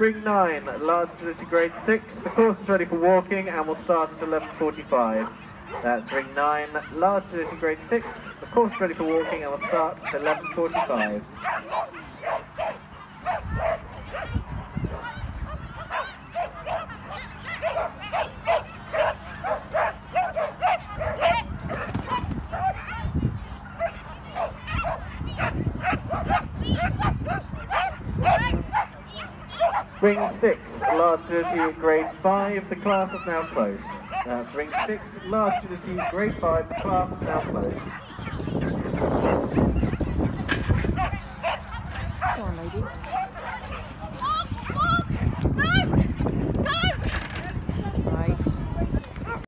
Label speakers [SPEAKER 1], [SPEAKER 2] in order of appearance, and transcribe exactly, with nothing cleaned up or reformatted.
[SPEAKER 1] ring nine, large agility grade six. The course is ready for walking and will start at eleven forty-five. That's ring nine, large agility grade six. The course is ready for walking and will start at eleven forty-five. Ring six, large agility grade five, the class is now closed. That's ring six, large agility grade five, the class is now closed.
[SPEAKER 2] Come on, lady.